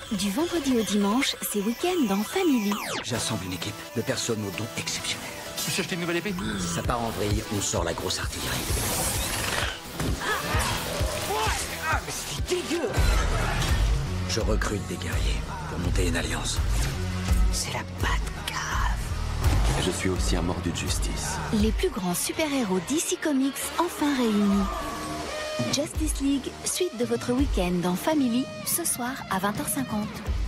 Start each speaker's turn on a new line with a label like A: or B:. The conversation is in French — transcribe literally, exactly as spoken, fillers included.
A: Du vendredi au dimanche, c'est week-end dans Family.
B: J'assemble une équipe de personnes aux dons exceptionnels.
C: Tu cherches une nouvelle épée?
B: Si ça part en vrille, on sort la grosse artillerie.
C: Ah, mais c'est dégueu!
B: Je recrute des guerriers pour monter une alliance.
C: C'est la Batcave.
D: Je suis aussi un mordu de justice.
A: Les plus grands super-héros D C Comics enfin réunis. Justice League, suite de votre week-end dans Family, ce soir à vingt heures cinquante.